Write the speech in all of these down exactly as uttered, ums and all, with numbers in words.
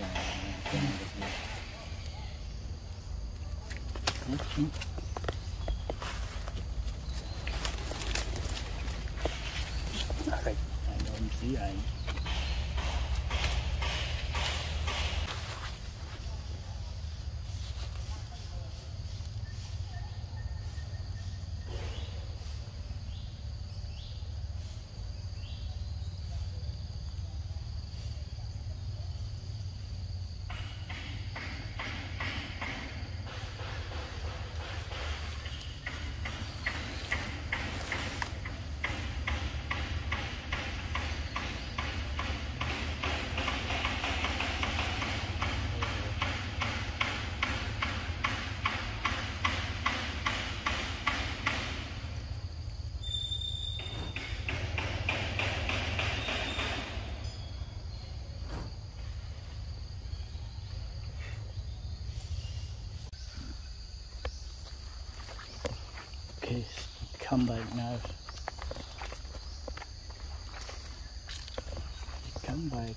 Okay, I don't see any. Okay, come back now. Come back.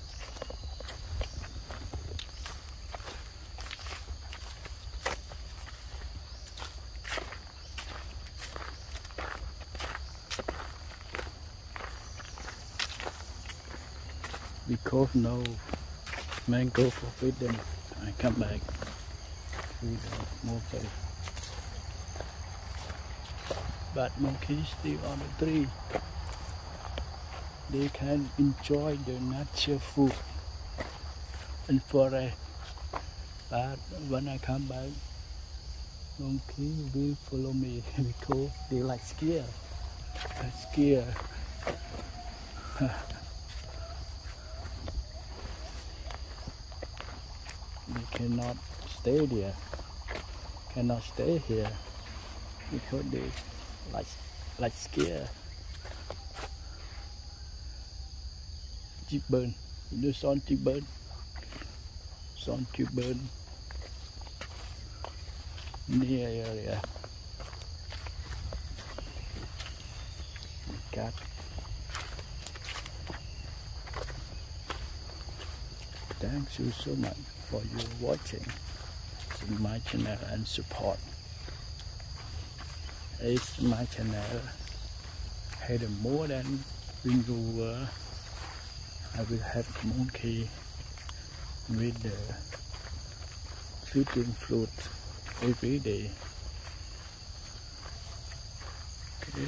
Because no mango forbidden, I come back to the monkey. But monkeys still on the tree. They can enjoy the natural food and forest. But when I come back, monkey will follow me because they like scared. I'm scared. They cannot stay there. Cannot stay here because they like like scared. Chim bơn, đưa son chim bơn, son chim bơn near area. Cat. Thank you so much for your watching my channel and support. It's my channel. Had more than viewer. I will have monkey with the feeding fruit every day. Okay.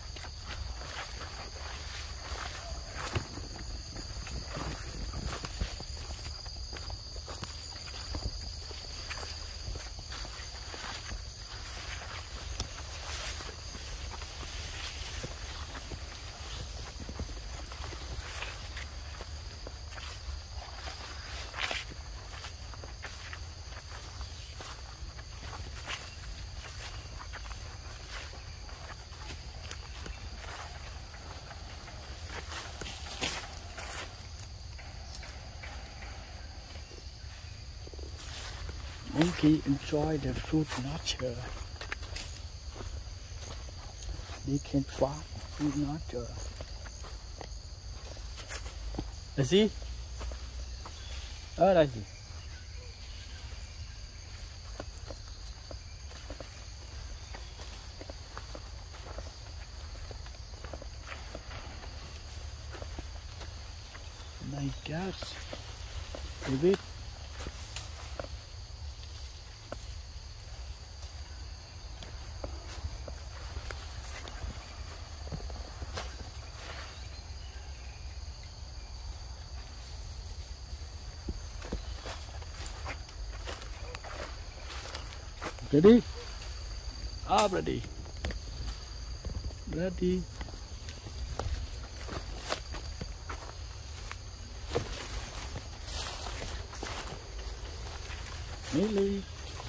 Monkey enjoy the fruit nature. They can farm fruit nature. Là gì? Ờ là gì? My gosh, David. Ready? Ah, ready. Ready. Millie.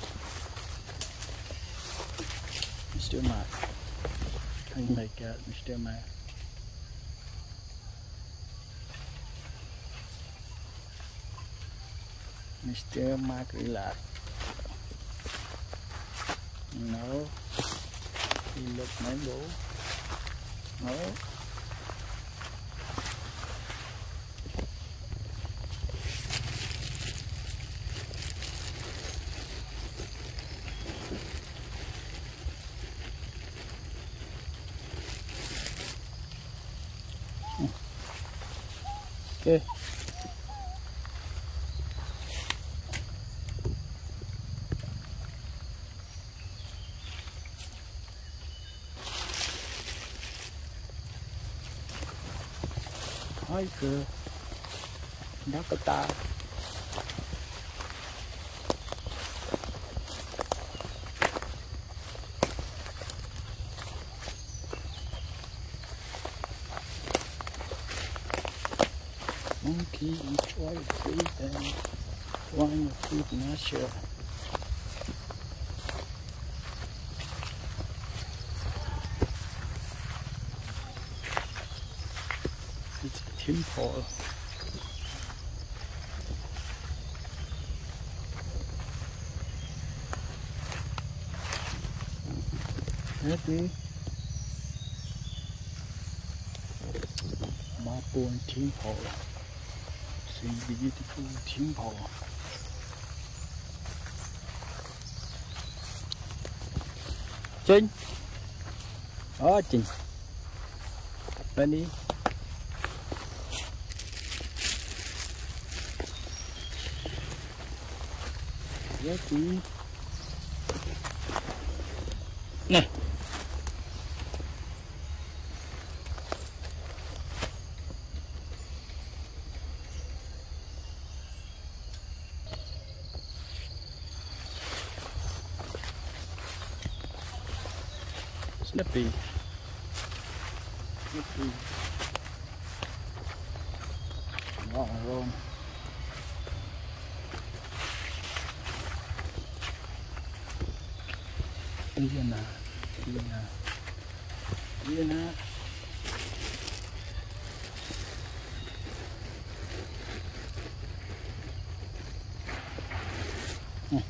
Mister Mark. Can you make out Mister Mark? Mister Mark, relax. No, he looked mango. No. Okay. Tiger, Nakata. Monkey enjoy food and find the food nature. It's a temple. Happy Marble Temple. See beautiful temple. Trinh. Đó Trinh. Bên đi. Giá trị. Nè. Snippy. Snippy. Not wrong. Diana. Diana. Diana. Hmm.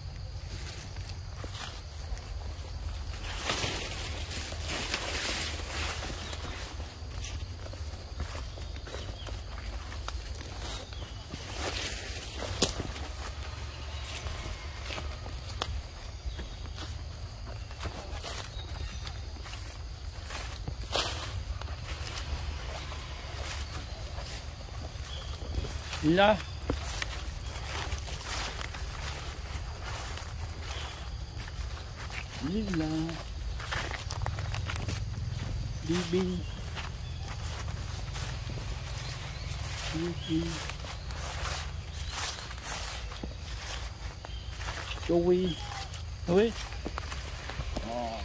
Lila. Lila. Bibi. Bibi. Joey. Joey. Oh.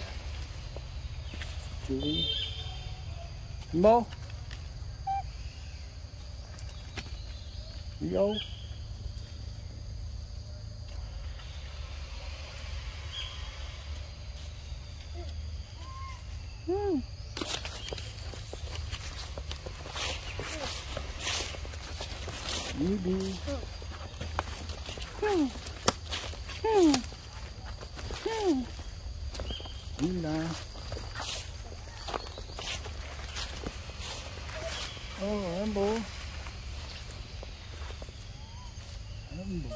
Joey. Mo. Yo. Hmm. Maybe. Hmm. Hmm. Hmm. Lila. Oh, Rambo. Rambo.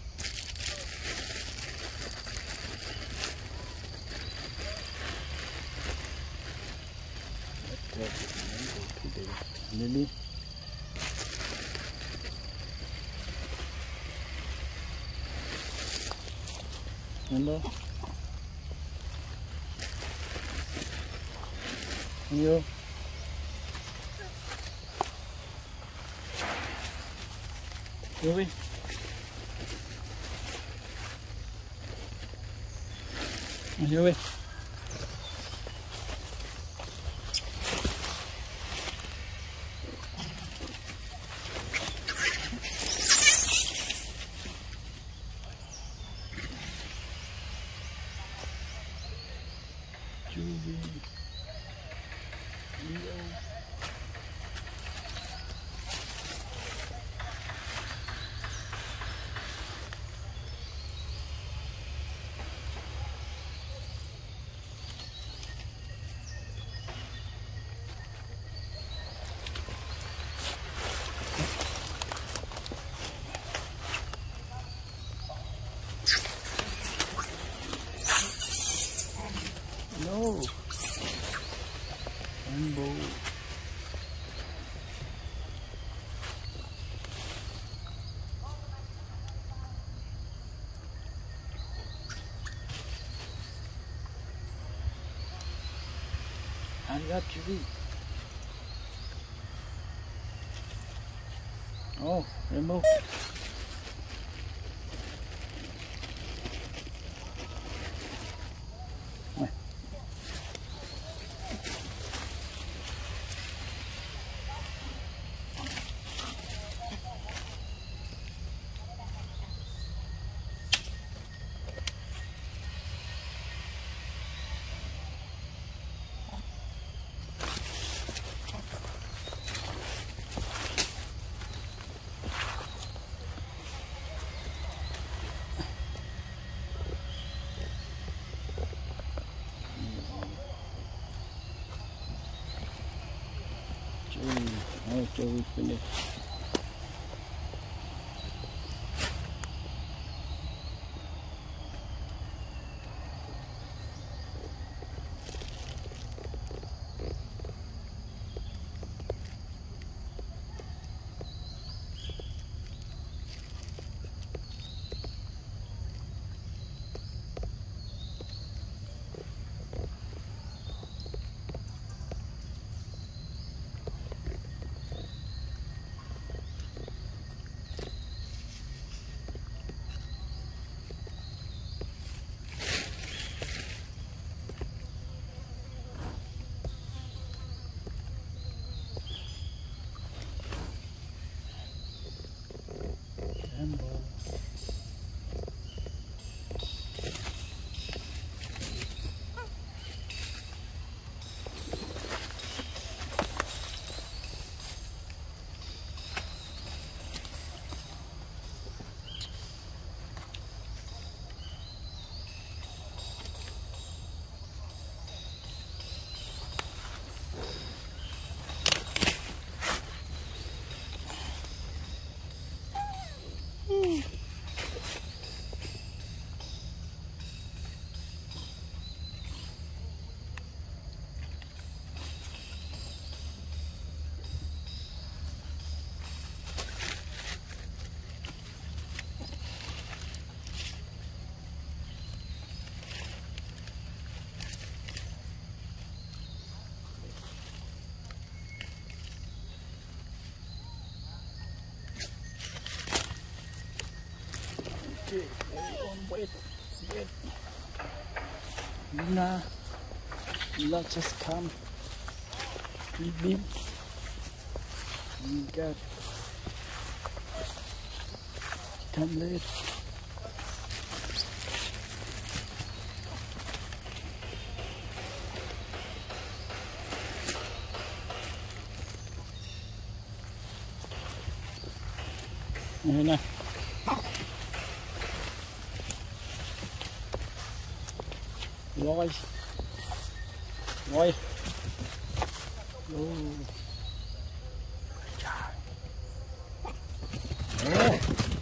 Today. Lily. Hello. Yo. Joey. Joey. Joey. Leo. No. Rainbow. up to you. Oh, remove. Oh, so we finished. Okay, on wait, wait. Luna, Luna just come. Beep beep. You got come late. Luna. Rồi rồi trời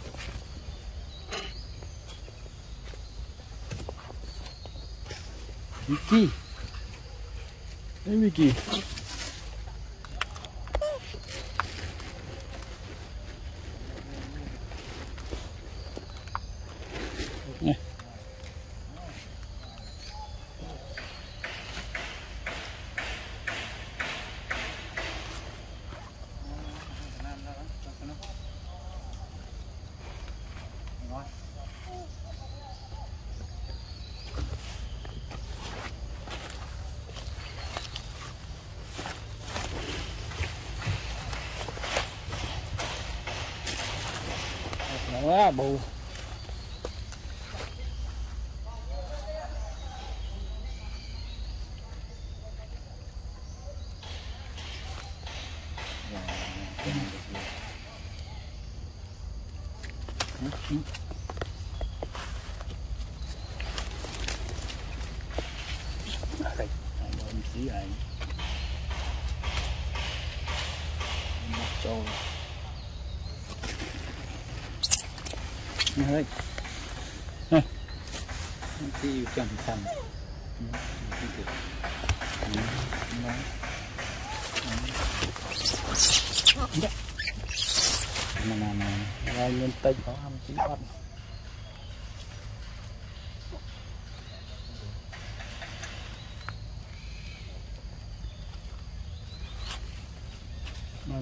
Vicky hey Vicky này quá bù đây anh xí anh mất trôi hơi cái chân thành mà mà mà rồi lên tay có ăn tí ăn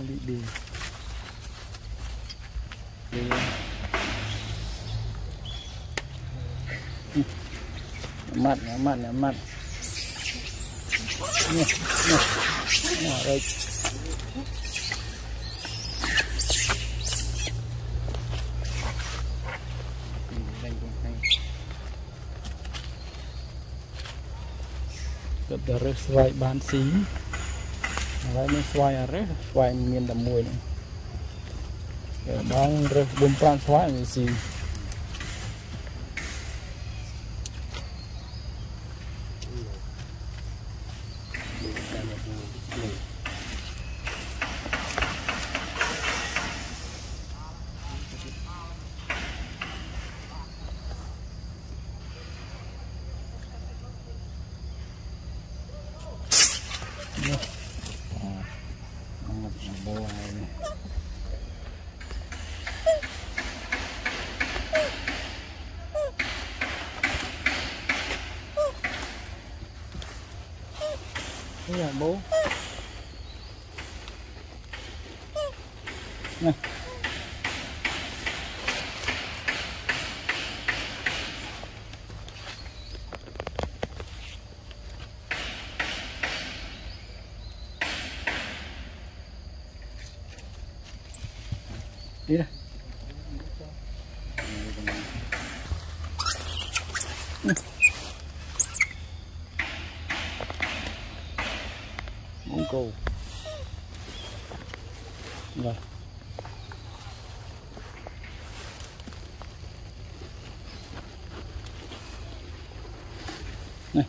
đang đi đi đi mặt nè mặt nè mặt nè nè nè đây tập để rớt xoay bán xí vậy nên xoay à rớt xoay miền đầm mùi này để đang rớt bùm pran xoay này xí thế là bố nè đi đây mông câu rồi này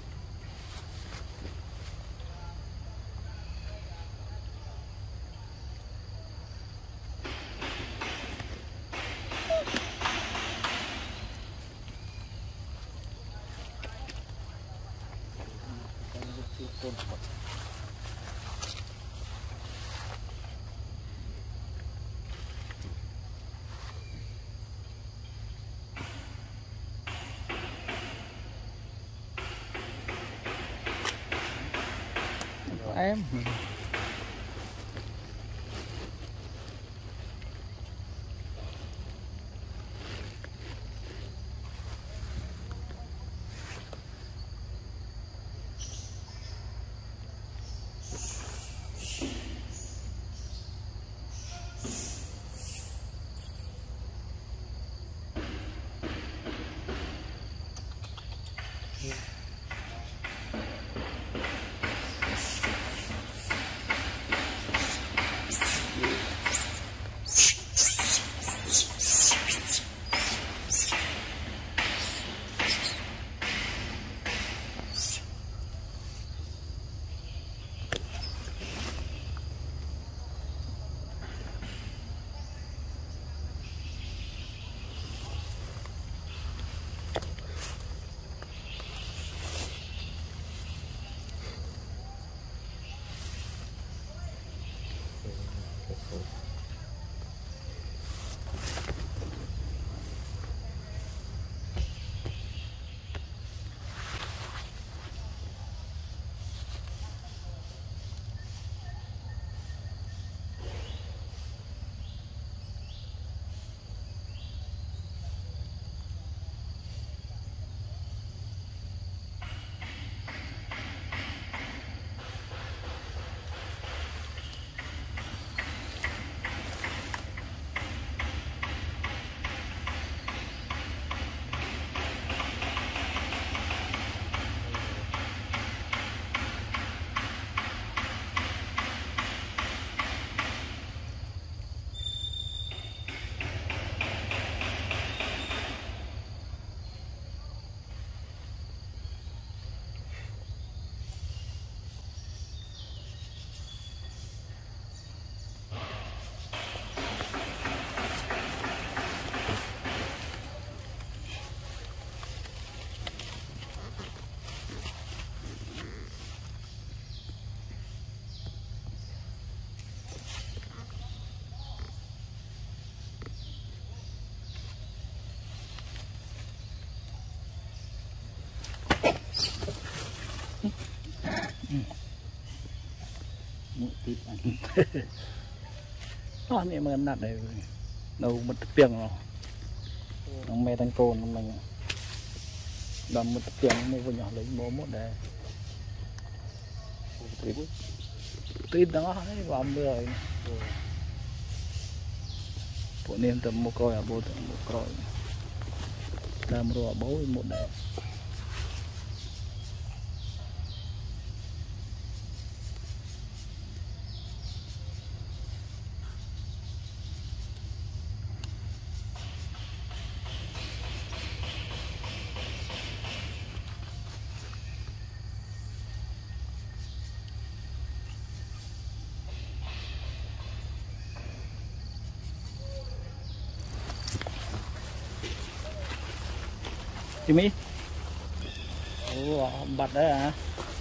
em một tít ăn nó này mà nạt này đâu một tiếng rồi nó mê tăng cồn của mình đầm một tiếng mới vừa nhỏ lấy bố một đây tít đó đấy vào mưa bộ niệm tầm một coi à bộ tầm một coi làm rồi bố một đây Jimmy, ủa bật đấy à?